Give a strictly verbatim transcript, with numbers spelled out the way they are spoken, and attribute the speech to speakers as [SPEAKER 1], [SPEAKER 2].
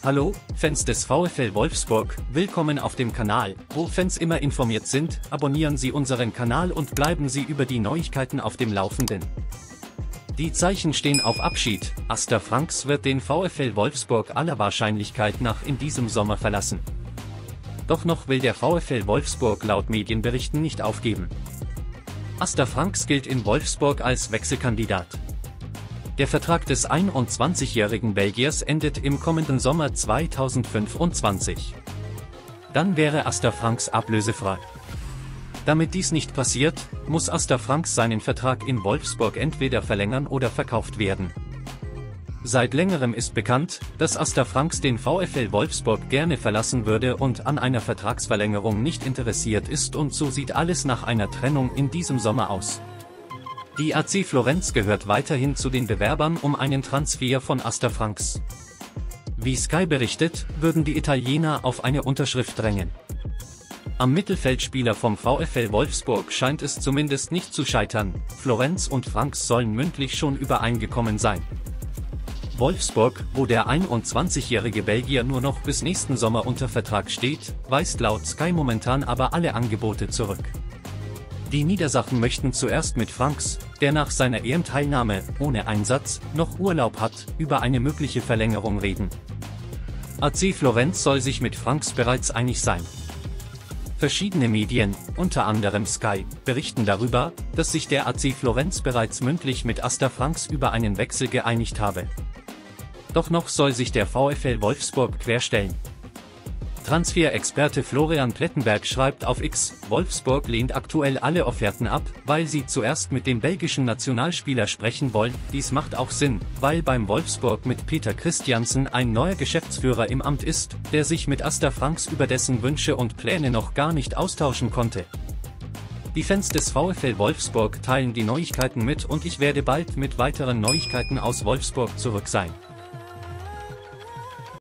[SPEAKER 1] Hallo, Fans des VfL Wolfsburg, willkommen auf dem Kanal, wo Fans immer informiert sind. Abonnieren Sie unseren Kanal und bleiben Sie über die Neuigkeiten auf dem Laufenden. Die Zeichen stehen auf Abschied. Aster Franks wird den VfL Wolfsburg aller Wahrscheinlichkeit nach in diesem Sommer verlassen. Doch noch will der VfL Wolfsburg laut Medienberichten nicht aufgeben. Aster Franks gilt in Wolfsburg als Wechselkandidat. Der Vertrag des einundzwanzigjährigen Belgiers endet im kommenden Sommer zweitausendfünfundzwanzig. Dann wäre Aster Franks ablösefrei. Damit dies nicht passiert, muss Aster Franks seinen Vertrag in Wolfsburg entweder verlängern oder verkauft werden. Seit längerem ist bekannt, dass Aster Franks den VfL Wolfsburg gerne verlassen würde und an einer Vertragsverlängerung nicht interessiert ist, und so sieht alles nach einer Trennung in diesem Sommer aus. Die A C Florenz gehört weiterhin zu den Bewerbern um einen Transfer von Aster Franks. Wie Sky berichtet, würden die Italiener auf eine Unterschrift drängen. Am Mittelfeldspieler vom VfL Wolfsburg scheint es zumindest nicht zu scheitern. Florenz und Franks sollen mündlich schon übereingekommen sein. Wolfsburg, wo der einundzwanzigjährige Belgier nur noch bis nächsten Sommer unter Vertrag steht, weist laut Sky momentan aber alle Angebote zurück. Die Niedersachen möchten zuerst mit Franks, der nach seiner E M-Teilnahme ohne Einsatz noch Urlaub hat, über eine mögliche Verlängerung reden. A C Florenz soll sich mit Franks bereits einig sein. Verschiedene Medien, unter anderem Sky, berichten darüber, dass sich der A C Florenz bereits mündlich mit Aster Franks über einen Wechsel geeinigt habe. Doch noch soll sich der VfL Wolfsburg querstellen. Transferexperte Florian Plettenberg schreibt auf X: Wolfsburg lehnt aktuell alle Offerten ab, weil sie zuerst mit dem belgischen Nationalspieler sprechen wollen. Dies macht auch Sinn, weil beim Wolfsburg mit Peter Christiansen ein neuer Geschäftsführer im Amt ist, der sich mit Aster Franks über dessen Wünsche und Pläne noch gar nicht austauschen konnte. Die Fans des VfL Wolfsburg teilen die Neuigkeiten mit, und ich werde bald mit weiteren Neuigkeiten aus Wolfsburg zurück sein.